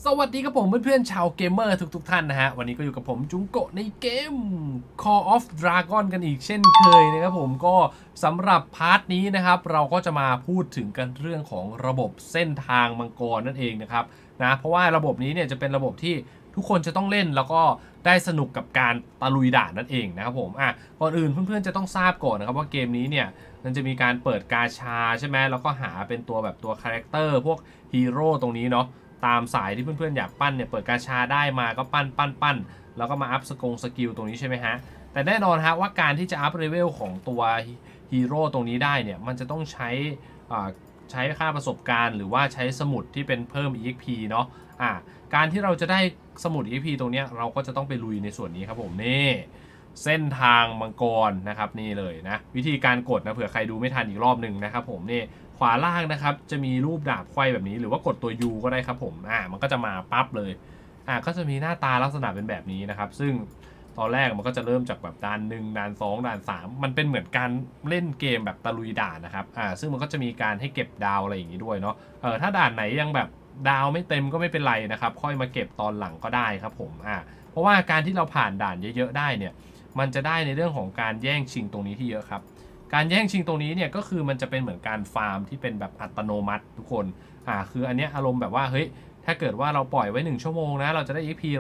วัสดีครับผมเพื่อนๆชาวเกมเมอร์ทุกท่านนะฮะวันนี้ก็อยู่กับผมจุงโกะในเกม Call of Dragon กันอีกเช่นเคยนะครับผมก็สำหรับพาร์ทนี้นะครับเราก็จะมาพูดถึงกันเรื่องของระบบเส้นทางมังกรนั่นเองนะครับนะเพราะว่าระบบนี้เนี่ยจะเป็นระบบที่ทุกคนจะต้องเล่นแล้วก็ได้สนุกกับการตะลุยด่านนั่นเองนะครับผมก่อนอื่นเพื่อนๆจะต้องทราบก่อนนะครับว่าเกมนี้เนี่ยมันจะมีการเปิดกาชาใช่ไหมแล้วก็หาเป็นตัวแบบตัวคาแรคเตอร์พวกฮีโร่ตรงนี้เนาะตามสายที่เพื่อนๆอยากปั้นเนี่ยเปิดกาชาได้มาก็ปั้นแล้วก็มาอัพสกิลตรงนี้ใช่ไหมฮะแต่แน่นอนฮะว่าการที่จะอัพเลเวลของตัวฮีโร่ตรงนี้ได้เนี่ยมันจะต้องใช้ค่าประสบการณ์หรือว่าใช้สมุดที่เป็นเพิ่ม EXP เนาะการที่เราจะได้สมุด EXP ตรงนี้เราก็จะต้องไปลุยในส่วนนี้ครับผมนี่เส้นทางมังกรนะครับนี่เลยนะวิธีการกดนะเผื่อใครดูไม่ทันอีกรอบหนึ่งนะครับผมนี่ขวาล่างนะครับจะมีรูปดาบไขว้แบบนี้หรือว่ากดตัว U ก็ได้ครับผมมันก็จะมาปั๊บเลยก็จะมีหน้าตาลักษณะเป็นแบบนี้นะครับซึ่งตอนแรกมันก็จะเริ่มจากแบบด่าน1ด่าน2ด่าน3มันเป็นเหมือนการเล่นเกมแบบตะลุยด่านนะครับซึ่งมันก็จะมีการให้เก็บดาวอะไรอย่างนี้ด้วยเนาะถ้าด่านไหนยังแบบดาวไม่เต็มก็ไม่เป็นไรนะครับค่อยมาเก็บตอนหลังก็ได้ครับผมเพราะว่าการที่เราผ่านด่านเยอะๆได้เนี่ยมันจะได้ในเรื่องของการแย่งชิงตรงนี้ที่เยอะครับการแย่งชิงตรงนี้เนี่ยก็คือมันจะเป็นเหมือนการฟาร์มที่เป็นแบบอัตโนมัติทุกคนคืออันนี้อารมณ์แบบว่าเฮ้ยถ้าเกิดว่าเราปล่อยไว้1ชั่วโมงนะเราจะได้ EP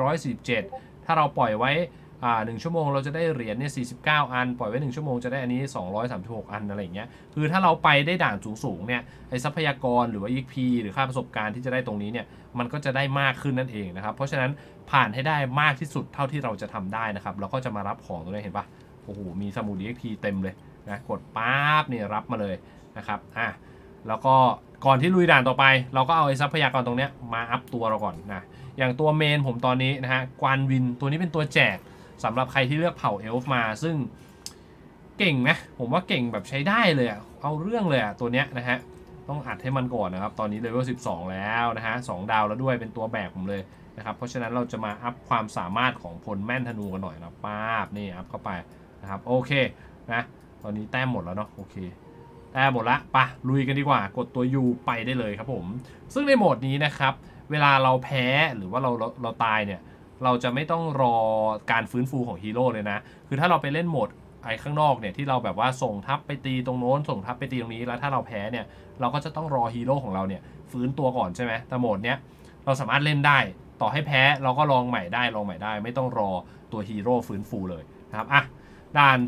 147ถ้าเราปล่อยไว้1ชั่วโมงเราจะได้เหรียญเนี่ย49อันปล่อยไว้1ชั่วโมงจะได้อันนี้236อันอะไรอย่างเงี้ยคือถ้าเราไปได้ด่านสูงเนี่ยไอทรัพยากรหรือว่า EP หรือค่าประสบการณ์ที่จะได้ตรงนี้เนี่ยมันก็จะได้มากขึ้นนั่นเองนะครับเพราะฉะนั้นผ่านให้ได้มากที่สุดเท่าที่เราจะทำได้นะครับเราก็จะมารับของตรงนี้เห็นปะโอ้โหมีสมุด EXP เต็มเลยนะกดปั๊บเนี่ยรับมาเลยนะครับแล้วก็ก่อนที่ลุยด่านต่อไปเราก็เอาไอ้ทรัพยากรตรงเนี้ยมาอัพตัวเราก่อนนะอย่างตัวเมนผมตอนนี้นะฮะกวานวินตัวนี้เป็นตัวแจกสำหรับใครที่เลือกเผ่าเอลฟ์มาซึ่งเก่งนะผมว่าเก่งแบบใช้ได้เลยเอาเรื่องเลยตัวเนี้ยนะฮะต้องอัดให้มันก่อนนะครับตอนนี้เลเวล12แล้วนะฮะ2ดาวแล้วด้วยเป็นตัวแบกผมเลยนะครับเพราะฉะนั้นเราจะมาอัพความสามารถของพลแม่นธนูกันหน่อยนะป้าบนี่อัพเข้าไปนะครับโอเคนะตอนนี้แต้มหมดแล้วเนาะโอเคแต้มหมดละปะลุยกันดีกว่ากดตัว U ไปได้เลยครับผมซึ่งในโหมดนี้นะครับเวลาเราแพ้หรือว่าเราตายเนี่ยเราจะไม่ต้องรอการฟื้นฟูของฮีโร่เลยนะคือถ้าเราไปเล่นโหมดไอ้ข้างนอกเนี่ยที่เราแบบว่าส่งทัพไปตีตรงโน้นส่งทัพไปตีตรงนี้แล้วถ้าเราแพ้เนี่ยเราก็จะต้องรอฮีโร่ของเราเนี่ยฟื้นตัวก่อนใช่ไหมแต่โหมดเนี้ยเราสามารถเล่นได้ต่อให้แพ้เราก็ลองใหม่ได้ไม่ต้องรอตัวฮีโร่ฟื้นฟูเลยนะครับด่าน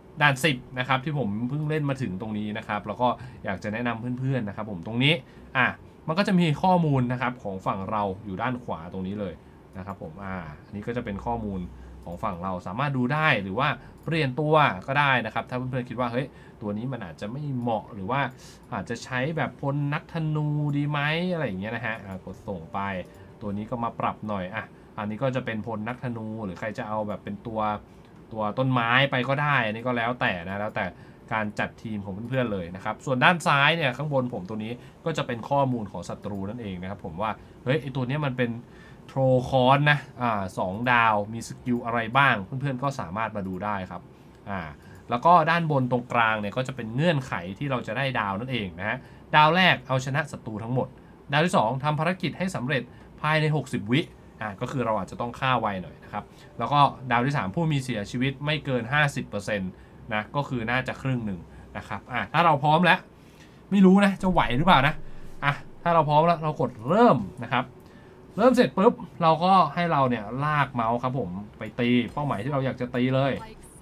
10นะครับที่ผมเพิ่งเล่นมาถึงตรงนี้นะครับแล้วก็อยากจะแนะนำเพื่อนๆนะครับผมตรงนี้มันก็จะมีข้อมูลนะครับของฝั่งเราอยู่ด้านขวาตรงนี้เลยนะครับผมอันนี้ก็จะเป็นข้อมูลของฝั่งเราสามารถดูได้หรือว่าเปลี่ยนตัวก็ได้นะครับถ้าเพื่อนๆคิดว่าเฮ้ยตัวนี้มันอาจจะไม่เหมาะหรือว่าอาจจะใช้แบบพลนักธนูดีไหมอะไรอย่างเงี้ยนะฮะกดส่งไปตัวนี้ก็มาปรับหน่อยอันนี้ก็จะเป็นพลนักธนูหรือใครจะเอาแบบเป็นตัวต้นไม้ไปก็ได้อันนี้ก็แล้วแต่นะแล้วแต่การจัดทีมของเพื่อนๆเลยนะครับส่วนด้านซ้ายเนี่ยข้างบนผมตัวนี้ก็จะเป็นข้อมูลของศัตรูนั่นเองนะครับผมว่าเฮ้ยไอตัวนี้มันเป็นโทรคอนนะ2 ดาวมีสกิลอะไรบ้างเพื่อนๆก็สามารถมาดูได้ครับแล้วก็ด้านบนตรงกลางเนี่ยก็จะเป็นเงื่อนไขที่เราจะได้ดาวนั่นเองนะฮะดาวแรกเอาชนะศัตรูทั้งหมดดาวที่2ทำภารกิจให้สำเร็จภายใน60วิก็คือเราอาจจะต้องฆ่าไวหน่อยนะครับแล้วก็ดาวที่3ผู้มีเสียชีวิตไม่เกิน 50% นะก็คือน่าจะครึ่งหนึ่งนะครับถ้าเราพร้อมแล้วไม่รู้นะจะไหวหรือเปล่านะถ้าเราพร้อมแล้วเรากดเริ่มนะครับเริ่มเสร็จปุ๊บเราก็ให้เราเนี่ยลากเมาส์ครับผมไปตีเป้าหมายที่เราอยากจะตีเลย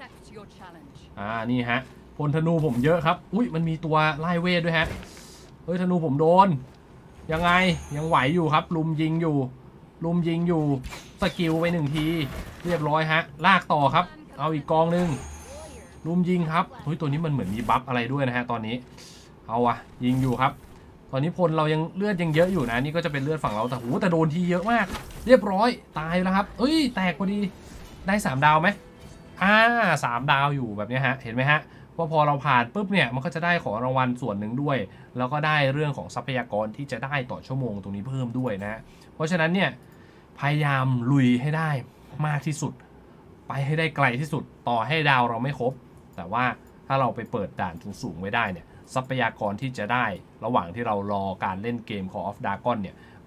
นี่ฮะพลธนูผมเยอะครับอุ้ยมันมีตัวไล่เวทด้วยฮะเฮ้ยธนูผมโดนยังไงยังไหวอยู่ครับลุมยิงอยู่สกิลไป1ทีเรียบร้อยฮะลากต่อครับเอาอีกกองนึงลุมยิงครับเฮ้ยตัวนี้มันเหมือนมีบัฟอะไรด้วยนะฮะตอนนี้เอายิงอยู่ครับตอนนี้พลเรายังเลือดยังเยอะอยู่นะนี่ก็จะเป็นเลือดฝั่งเราแต่โดนทีเยอะมากเรียบร้อยตายแล้วครับแตกพอดีได้3 ดาวไหม3 ดาวอยู่แบบนี้ฮะเห็นไหมฮะว่าพอเราผ่านปุ๊บเนี่ยมันก็จะได้ของรางวัลส่วนหนึ่งด้วยแล้วก็ได้เรื่องของทรัพยากรที่จะได้ต่อชั่วโมงตรงนี้เพิ่มด้วยนะเพราะฉะนั้นเนี่ยพยายามลุยให้ได้มากที่สุดไปให้ได้ไกลที่สุดต่อให้ดาวเราไม่ครบแต่ว่าถ้าเราไปเปิดด่านสูงๆไว้ได้เนี่ยทรัพยากรที่จะได้ระหว่างที่เรารอการเล่นเกม Call of Dragon เนี่ย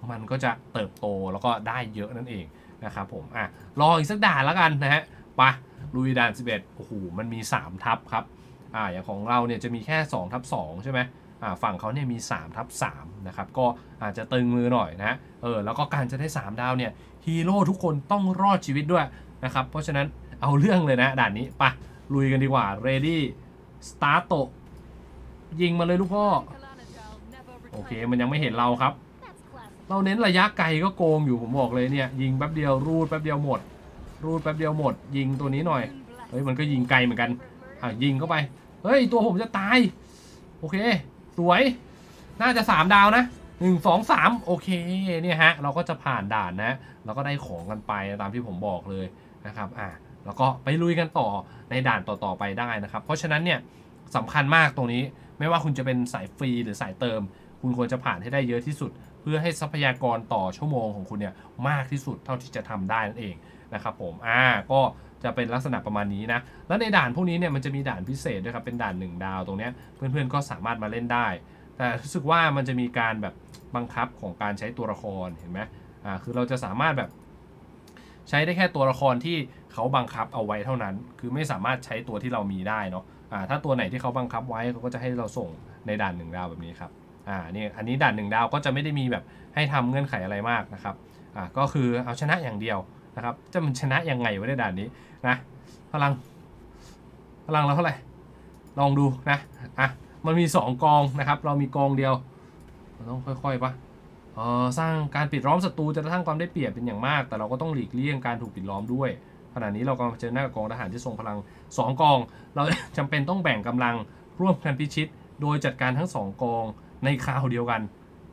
มันก็จะเติบโตแล้วก็ได้เยอะนั่นเองนะครับผมรออีกสักด่านแล้วกันนะฮะไปลุยด่าน 11โอ้โหมันมี3ทับครับอย่างของเราเนี่ยจะมีแค่2/2ใช่ไหมฝั่งเขาเนี่ยมี3/3นะครับก็อาจจะตึงมือหน่อยนะแล้วก็การจะได้3ดาวเนี่ยฮีโร่ทุกคนต้องรอดชีวิตด้วยนะครับเพราะฉะนั้นเอาเรื่องเลยนะด่านนี้ไปลุยกันดีกว่า ready start ยิงมาเลยลูกพ่อโอเคมันยังไม่เห็นเราครับเราเน้นระยะไกลก็โกงอยู่ผมบอกเลยเนี่ยยิงแป๊บเดียวรูดแป๊บเดียวหมดรูดแป๊บเดียวหมดยิงตัวนี้หน่อยเฮ้ยมันก็ยิงไกลเหมือนกันยิงเข้าไปเฮ้ยตัวผมจะตายโอเคสวยน่าจะ3ดาวนะ1 2 3โอเคเนี่ยฮะเราก็จะผ่านด่านนะเราก็ได้ของกันไปตามที่ผมบอกเลยนะครับแล้วก็ไปลุยกันต่อในด่านต่อๆไปได้นะครับเพราะฉะนั้นเนี่ยสำคัญมากตรงนี้ไม่ว่าคุณจะเป็นสายฟรีหรือสายเติมคุณควรจะผ่านให้ได้เยอะที่สุดเพื่อให้ทรัพยากรต่อชั่วโมงของคุณเนี่ยมากที่สุดเท่าที่จะทำได้นั่นเองนะครับผมก็จะเป็นลักษณะประมาณนี้นะแล้วในด่านพวกนี้เนี่ยมันจะมีด่านพิเศษด้วยครับเป็นด่าน1ดาวตรงนี้เพื่อนๆก็สามารถมาเล่นได้แต่รู้สึกว่ามันจะมีการแบบบังคับของการใช้ตัวละครเห็นไหมคือเราจะสามารถแบบใช้ได้แค่ตัวละครที่เขาบังคับเอาไว้เท่านั้นคือไม่สามารถใช้ตัวที่เรามีได้เนาะถ้าตัวไหนที่เขาบังคับไว้เขาก็จะให้เราส่งในด่าน1ดาวแบบนี้ครับนี่อันนี้ด่าน1ดาวก็จะไม่ได้มีแบบให้ทำเงื่อนไขอะไรมากนะครับก็คือเอาชนะอย่างเดียวนะครับจะมันชนะยังไงวะในด่านนี้นะพลังเราเท่าไหร่ลองดูนะมันมี2กองนะครับเรามีกองเดียวเราต้องค่อยๆปะสร้างการปิดล้อมศัตรูจะสร้างความได้เปรียบเป็นอย่างมากแต่เราก็ต้องหลีกเลี่ยงการถูกปิดล้อมด้วยขณะนี้เรากำลังเจอหน้ากับกองทหารที่ทรงพลัง2กองเราจำเป็นต้องแบ่งกำลังร่วมกันพิชิตโดยจัดการทั้ง2กองในคราวเดียวกัน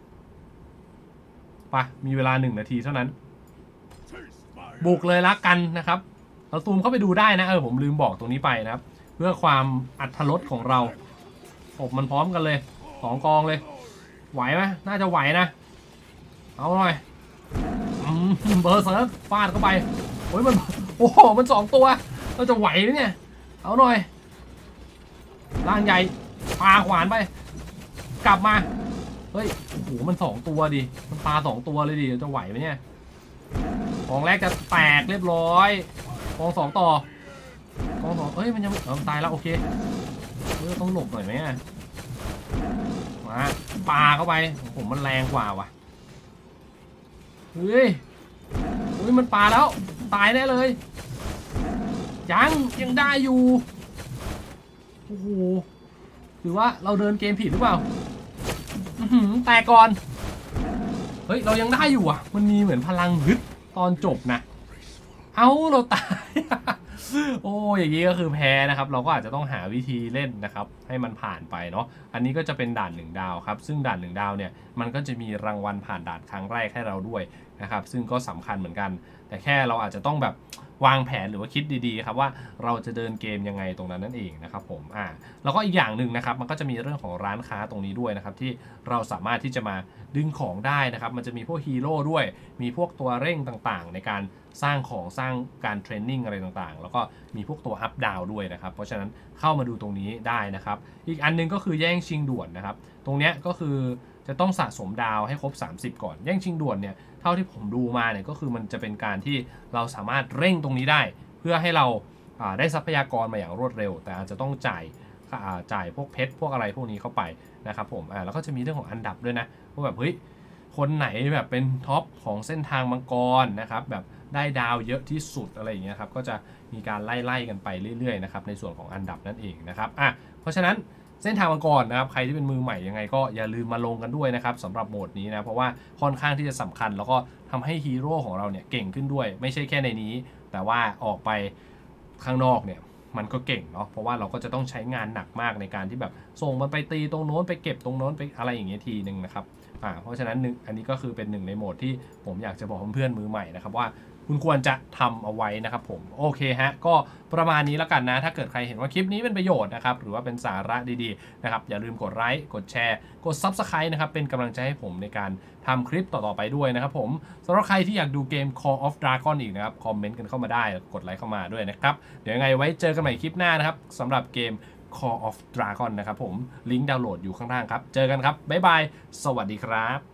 มีเวลา1นาทีเท่านั้นบุกเลยละกันนะครับเราซูมเข้าไปดูได้นะผมลืมบอกตรงนี้ไปนะครับเพื่อความอรรถรสของเรามันพร้อมกันเลย2กองเลยไหวไหมน่าจะไหวนะเอาหน่อยเบอร์เซิร์ฟฟาดเข้าไปโอ้ยมันโอ้โหมัน2ตัวเราจะไหวไหมเนี่ยเอาหน่อยร่างใหญ่ปาขวานไปกลับมาเฮ้ยโอ้โหมัน2ตัวดิมันปา2ตัวเลยดิจะไหวไหมเนี่ยกองแรกจะแตกเรียบร้อยกอง2ต่อกอง2เฮ้ยมันยังตายแล้วโอเคต้องหลบหน่อยไหมมาปาเข้าไปผมมันแรงกว่าว่ะเฮ้ยมันปาแล้วตายแน่เลยยังได้อยู่โอ้โหหรือว่าเราเดินเกมผิดหรือเปล่าแต่ก่อนเฮ้ยเรายังได้อยู่มันมีเหมือนพลังฮึดตอนจบนะเราตายโอ้อย่างนี้ก็คือแพ้นะครับเราก็อาจจะต้องหาวิธีเล่นนะครับให้มันผ่านไปเนาะอันนี้ก็จะเป็นด่าน1ดาวครับซึ่งด่าน1ดาวเนี่ยมันก็จะมีรางวัลผ่านด่านครั้งแรกให้เราด้วยนะครับซึ่งก็สำคัญเหมือนกันแต่แค่เราอาจจะต้องแบบวางแผนหรือว่าคิดดีๆครับว่าเราจะเดินเกมยังไงตรงนั้นนั่นเองนะครับผมแล้วก็อีกอย่างหนึ่งนะครับมันก็จะมีเรื่องของร้านค้าตรงนี้ด้วยนะครับที่เราสามารถที่จะมาดึงของได้นะครับมันจะมีพวกฮีโร่ด้วยมีพวกตัวเร่งต่างๆในการสร้างของสร้างการเทรนนิ่งอะไรต่างๆแล้วก็มีพวกตัวอัพดาวด้วยนะครับเพราะฉะนั้นเข้ามาดูตรงนี้ได้นะครับอีกอันนึงก็คือแย่งชิงด่วนนะครับตรงนี้ก็คือจะต้องสะสมดาวให้ครบ30ก่อนแย่งชิงด่วนเนี่ยเท่าที่ผมดูมาเนี่ยก็คือมันจะเป็นการที่เราสามารถเร่งตรงนี้ได้เพื่อให้เราได้ทรัพยากรมาอย่างรวดเร็วแต่อาจจะต้องจ่ายพวกเพชรพวกอะไรพวกนี้เข้าไปนะครับผมแล้วก็จะมีเรื่องของอันดับด้วยนะว่าแบบเฮ้ยคนไหนแบบเป็นท็อปของเส้นทางมังกรนะครับแบบได้ดาวเยอะที่สุดอะไรอย่างเงี้ยครับก็จะมีการไล่กันไปเรื่อยๆนะครับในส่วนของอันดับนั่นเองนะครับเพราะฉะนั้นเส้นทางมังกรนะครับใครที่เป็นมือใหม่ยังไงก็อย่าลืมมาลงกันด้วยนะครับสำหรับโหมดนี้นะเพราะว่าค่อนข้างที่จะสำคัญแล้วก็ทำให้ฮีโร่ของเราเนี่ยเก่งขึ้นด้วยไม่ใช่แค่ในนี้แต่ว่าออกไปข้างนอกเนี่ยมันก็เก่งเนาะเพราะว่าเราก็จะต้องใช้งานหนักมากในการที่แบบส่งมันไปตีตรงโน้นไปเก็บตรงโน้นไปอะไรอย่างเงี้ยทีนึงนะครับเพราะฉะนั้นอันนี้ก็คือเป็นหนึ่งในโหมดที่ผมอยากจะบอกเพื่อนๆมือใหม่นะครับว่าคุณควรจะทำเอาไว้นะครับผมโอเคฮะก็ประมาณนี้แล้วกันนะถ้าเกิดใครเห็นว่าคลิปนี้เป็นประโยชน์นะครับหรือว่าเป็นสาระดีๆนะครับอย่าลืมกดไลค์กดแชร์กด Subscribe นะครับเป็นกำลังใจให้ผมในการทำคลิปต่อๆไปด้วยนะครับผมสำหรับใครที่อยากดูเกม Call of Dragon อีกนะครับคอมเมนต์กันเข้ามาได้กดไลค์เข้ามาด้วยนะครับเดี๋ยวยังไงไว้เจอกันใหม่คลิปหน้านะครับสำหรับเกม Call of Dragon นะครับผมลิงก์ดาวน์โหลดอยู่ข้างล่างครับเจอกันครับบ๊ายบายสวัสดีครับ